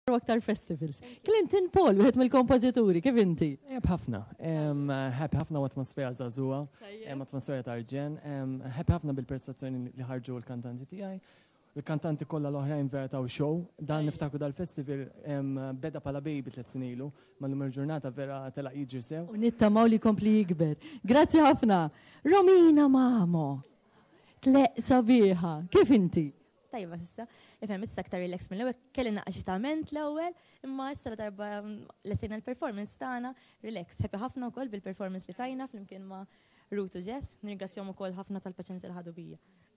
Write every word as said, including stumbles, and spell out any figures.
aktar festivals. Clinton Paul, wieħed mill-kompożituri, kif inti? Eb ħafna. Happy ħafna u atmosfera żagħżugħa, atmosfera ta' arġen. Happy ħafna bil-prestazzjoni li ħarġu l-kantanti tiegħi. Il-kantanti kollha l-oħrajn vera taw show. Dan niftakru dal-festival beda pala baby tliet sinilu, ma l-lum il-ġurnata vera telaq jiġri sew. U nittamaw li kompli jikber. Grazzi ħafna. Romina Mamo. Tleq sabiħa. Kif inti? Tajba issa, ifhem issa aktar relax mill-ewwel, kelli naqqa xi tament l-ewwel, imma issa darba lesina l-performance tagħna relax. Happy ħafna wkoll bil-performance li tajna flimkien ma' Ruth u Jess. Nirringrazzjahom ukoll ħafna tal-paċenzja li ħadu bija.